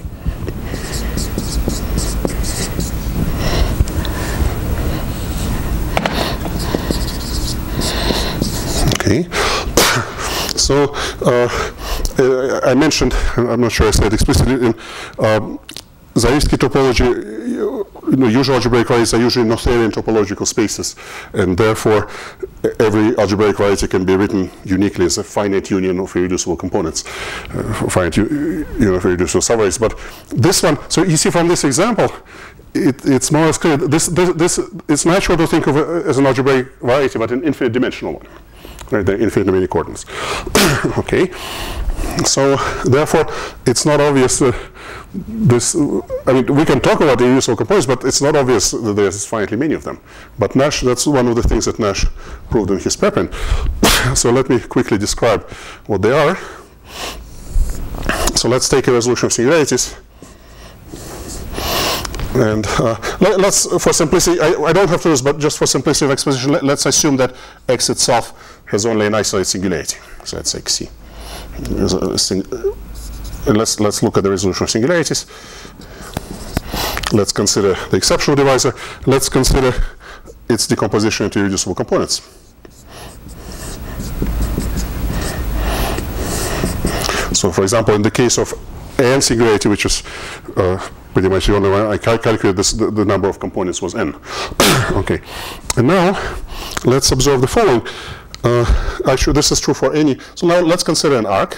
Okay. So I mentioned, I'm not sure I said explicitly, in Zariski topology, usual algebraic varieties are usually Noetherian topological spaces, and therefore every algebraic variety can be written uniquely as a finite union of irreducible components, finite union of irreducible subvarieties. But this one, so you see from this example, it's more or less clear. It's natural to think of it as an algebraic variety, but an infinite dimensional one. Right, the infinite many coordinates. Okay, so therefore it's not obvious this. I mean, we can talk about the irreducible components, but it's not obvious that there's finitely many of them. But Nash, that's one of the things that Nash proved in his preprint. So let me quickly describe what they are. So let's take a resolution of singularities. And let's, for simplicity, I don't have to do this, but just for simplicity of exposition, let's assume that X itself has only an isolated singularity. So let's take C. And let's look at the resolution of singularities. Let's consider the exceptional divisor. Let's consider its decomposition into irreducible components. So for example, in the case of n singularity, which is pretty much the only one I calculated, the number of components was n. Okay, and now let's observe the following. Actually, this is true for any. So now let's consider an arc.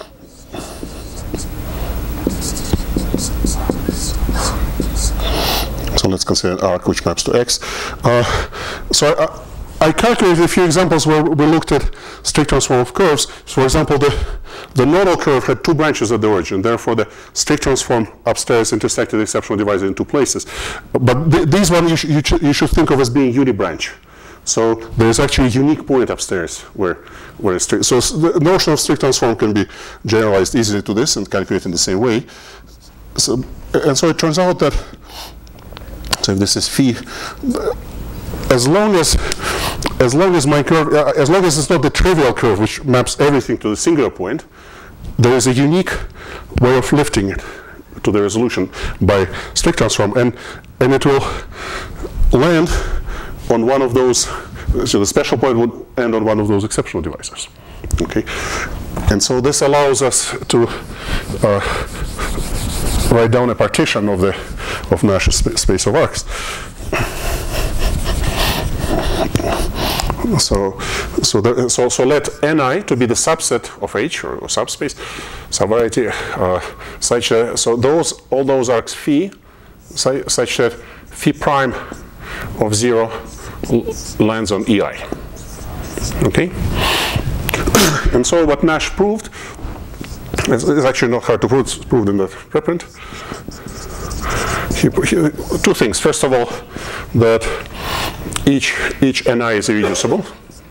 So let's consider an arc which maps to x. So I calculated a few examples where we looked at strict transform of curves. So for example, the nodal curve had two branches at the origin. Therefore, the strict transform upstairs intersected the exceptional divisor in two places. But these ones you should think of as being unibranch. So there is actually a unique point upstairs where it's strict. So the notion of strict transform can be generalized easily to this and calculated in the same way. So, and so it turns out that, so if this is phi, as long as my curve, as long as it's not the trivial curve which maps everything to the singular point, there is a unique way of lifting it to the resolution by strict transform, and it will land on one of those. So the special point would end on one of those exceptional divisors. Okay, and so this allows us to write down a partition of Nash's space of arcs. So let Ni to be the subset of H or subspace, subvariety, such that so all those arcs phi, such that phi prime of 0 lands on EI. Okay, and so what Nash proved is actually not hard to prove. It's proved in the preprint. Two things. First of all, that each Ni is irreducible.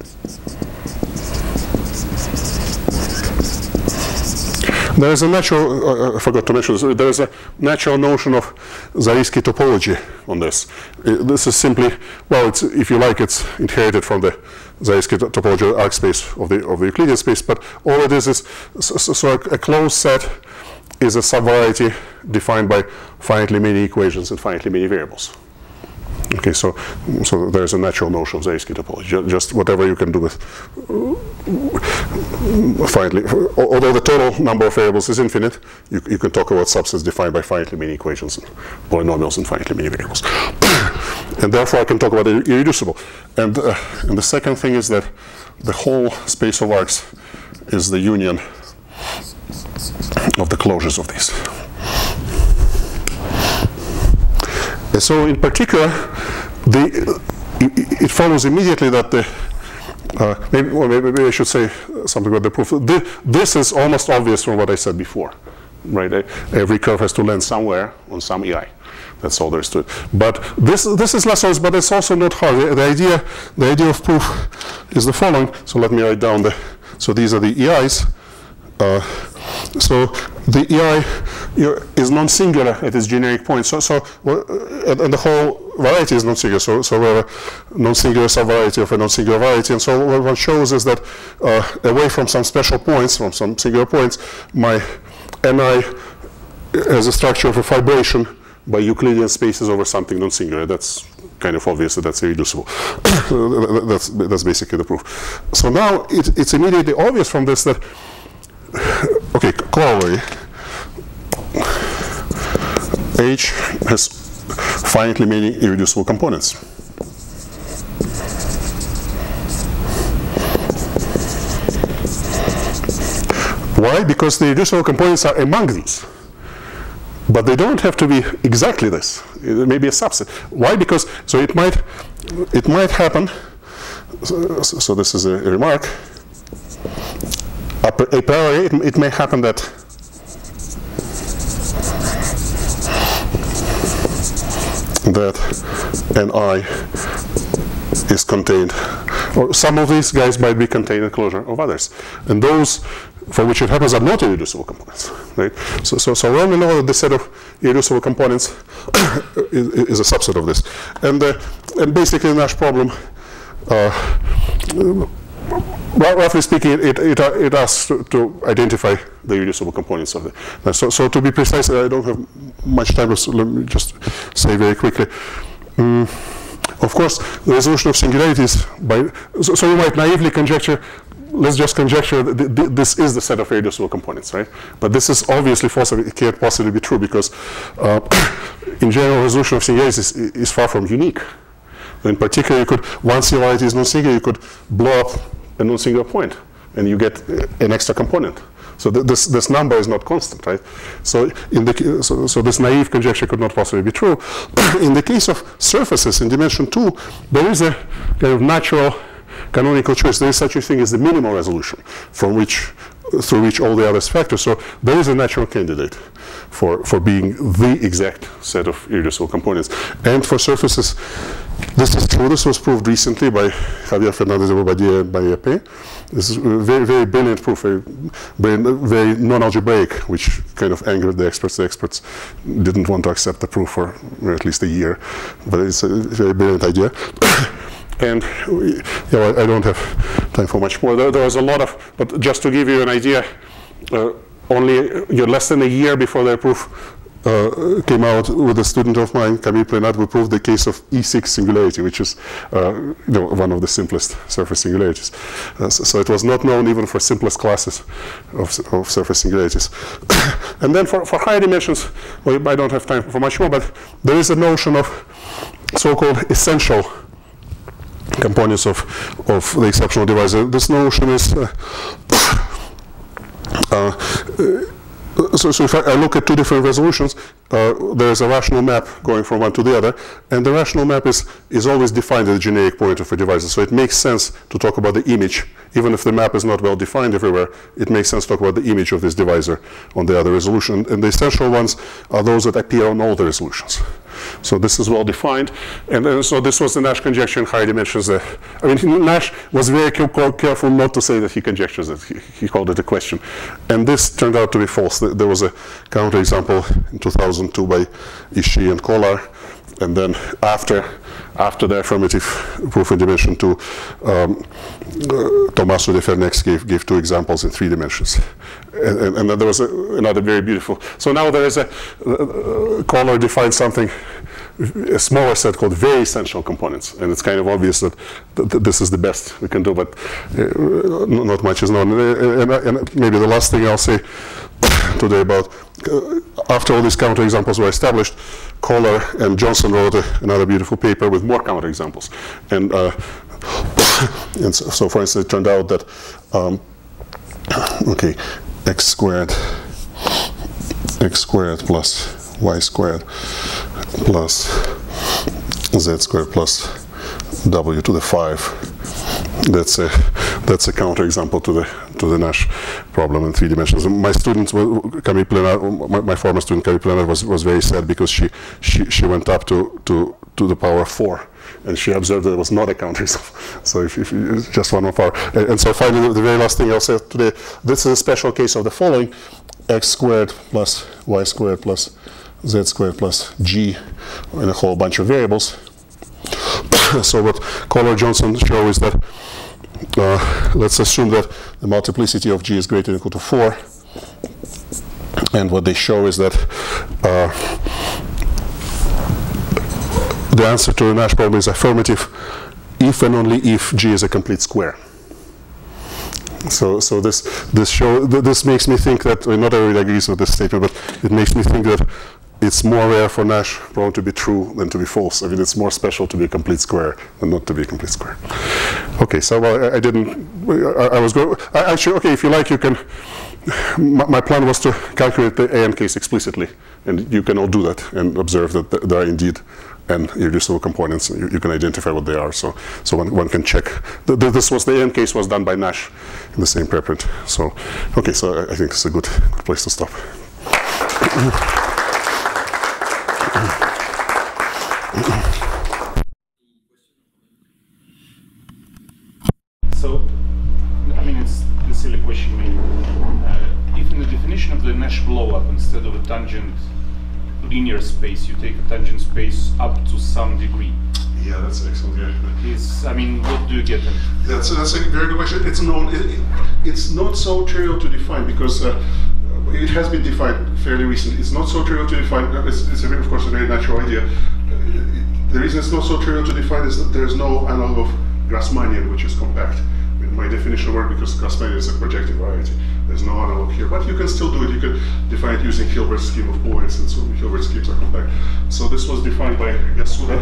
There is a natural, I forgot to mention this, there is a natural notion of Zariski topology on this. This is simply, well, it's, if you like, it's inherited from the Zariski topology arc space of the Euclidean space, but all it is so a closed set is a subvariety defined by finitely many equations and finitely many variables. Okay, so there's a natural notion of Zariski topology, just whatever you can do with finitely. Although the total number of variables is infinite, you can talk about subsets defined by finitely many equations and polynomials and finitely many variables. And therefore, I can talk about irreducible. And the second thing is that the whole space of arcs is the union of the closures of these. And so, in particular, it follows immediately that maybe I should say something about the proof. This is almost obvious from what I said before, right? Every curve has to land somewhere on some EI. That's all there is to it. But this is less obvious, but it's also not hard. The idea of proof is the following. So let me write down so these are the EIs. So the EI is non-singular at its generic point. And the whole variety is non-singular. So we have a non-singular subvariety of a non-singular variety. And so what one shows is that away from some special points, from some singular points, my Ni has a structure of a fibration by Euclidean spaces over something non-singular. That's kind of obvious that that's irreducible. that's basically the proof. So now it's immediately obvious from this that, okay, corollary, H has finitely many irreducible components. Why? Because the irreducible components are among these. But they don't have to be exactly this. It may be a subset. Why? Because, so it might happen, so this is a remark, a priori it may happen that Ni is contained, or some of these guys might be contained in closure of others. And those for which it happens are not irreducible components, right? So we only know that the set of irreducible components is a subset of this. And basically the Nash problem, roughly speaking, it asks to identify the irreducible components of it. So to be precise, I don't have much time, so let me just say very quickly. Of course, the resolution of singularities so you might naively conjecture, let's just conjecture that this is the set of irreducible components, right? But this is obviously false. It can't possibly be true because, in general, resolution of singularities is far from unique. In particular, once singularity is non-singular, you could blow up a non-singular point, and you get an extra component. So this number is not constant, right? So this naive conjecture could not possibly be true. In the case of surfaces in dimension 2, there is a kind of natural canonical choice. There is such a thing as the minimal resolution, through which all the others factor. So there is a natural candidate for being the exact set of irreducible components. And for surfaces, this is true. This was proved recently by Javier Fernandez de Bobadilla and by Epe. This is a very, very brilliant proof, very non-algebraic, which kind of angered the experts. The experts didn't want to accept the proof for at least a year, but it's a very brilliant idea. And I don't have time for much more. There was a lot of, but just to give you an idea, only less than a year before their proof came out, with a student of mine, Camille Plenat, we proved the case of E6 singularity, which is one of the simplest surface singularities. So it was not known even for simplest classes of surface singularities. And then for higher dimensions, well, I don't have time for much more, but there is a notion of so-called essential components of the exceptional divisor. This notion is so if I look at two different resolutions, there is a rational map going from one to the other, and the rational map is always defined at the generic point of a divisor. So it makes sense to talk about the image, even if the map is not well defined everywhere. It makes sense to talk about the image of this divisor on the other resolution. And the essential ones are those that appear on all the resolutions. So this is well defined, and so this was the Nash conjecture in higher dimensions. I mean, Nash was very careful not to say that he conjectures it. He called it a question, and this turned out to be false. There was a counterexample in 2002 by Ishii and Kolar, and then after the affirmative proof in dimension 2, Tommaso de Fernex gave two examples in 3 dimensions. And then there was another very beautiful. So now there is Kolar defined something, a smaller set called very essential components. And it's kind of obvious that this is the best we can do, but not much is known. And maybe the last thing I'll say today about, after all these counterexamples were established, Kolar and Johnson wrote another beautiful paper with more counterexamples. And so for instance, it turned out that, okay, x squared plus y squared plus z squared plus w to the 5. That's a counterexample to the Nash problem in 3 dimensions. And my students, Camille Plenat, my former student Camille Plenat was very sad because she went up to the power of 4 and she observed that it was not a counterization. So if it's just one of our, and so finally the very last thing I'll say today, this is a special case of the following: x squared plus y squared plus z squared plus g in a whole bunch of variables. So what Kohler-Johnson show is that let's assume that the multiplicity of g is greater than or equal to 4, and what they show is that the answer to the Nash problem is affirmative if and only if g is a complete square. So this makes me think that, not everybody agrees with this statement, but it makes me think that it's more rare for Nash problem to be true than to be false. I mean, it's more special to be a complete square than not to be a complete square. Okay, so actually, okay, if you like, you can, my plan was to calculate the AN case explicitly, and you can all do that and observe that there are indeed n irreducible components. You can identify what they are, so one can check. The AN case was done by Nash in the same preprint. So, okay, so I think it's a good place to stop. So, I mean, it's a silly question maybe. If in the definition of the Nash blow-up, instead of a tangent linear space, you take a tangent space up to some degree. Yeah, that's excellent. Yeah. I mean, what do you get then? That's a very good question. It's known. It's not so trivial to define because it has been defined fairly recently. It's not so trivial to define. It's of course a very natural idea. The reason it's not so trivial to define is that there's no analog of Grassmannian, which is compact. I mean, my definition works because Grassmannian is a projective variety. There's no analog here, but you can still do it. You can define it using Hilbert's scheme of points, and so Hilbert's schemes are compact. So this was defined by Yasuda.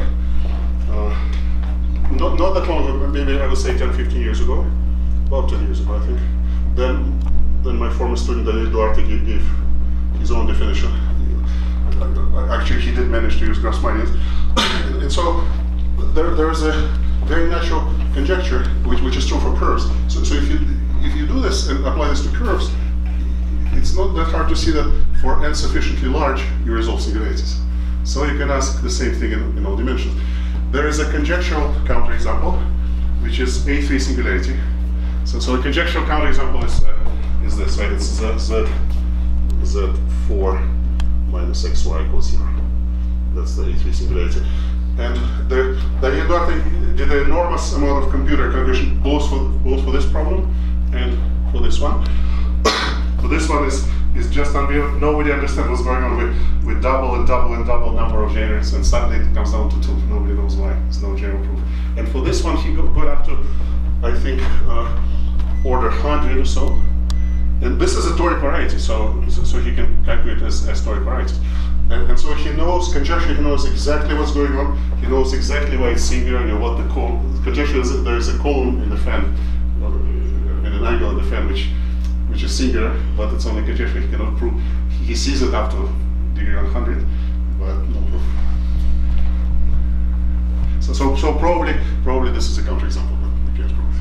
Not that long ago, maybe I would say 10, 15 years ago, about 10 years ago, I think. Then my former student Daniel Duarte gave his own definition. Actually, he did manage to use Grassmannian. And so there is a very natural conjecture, which is true for curves. So if you do this and apply this to curves, it's not that hard to see that for n sufficiently large, you resolve singularities. So you can ask the same thing in all dimensions. There is a conjectural counterexample, which is A3 singularity. So a conjectural counterexample is this, right? It's Z4 minus XY equals 0. That's the A3 singularity. And Daniel Duarte did an enormous amount of computer calculation both for this problem and for this one. So this one is just unreal. Nobody understands what's going on with double and double and double number of generics, and suddenly it comes down to 2. Nobody knows why. There's no general proof. And for this one, he got up to, I think, order 100 or so. And this is a toric variety, so he can calculate as toric varieties. And so he knows, conjecture, he knows exactly what's going on. He knows exactly why it's singular, and what the conjecture is. There is a column in the fan, or in an angle in the fan, which is singular, but it's only conjecture. He cannot prove. He sees it up to degree 100, but no proof. So probably this is a counterexample, but we can't prove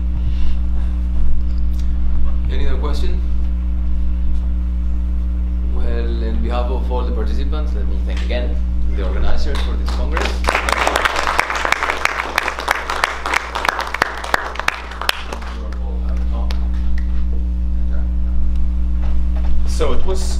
it. Any other question? Well, on behalf of all the participants, let me thank again the organizers for this Congress. So it was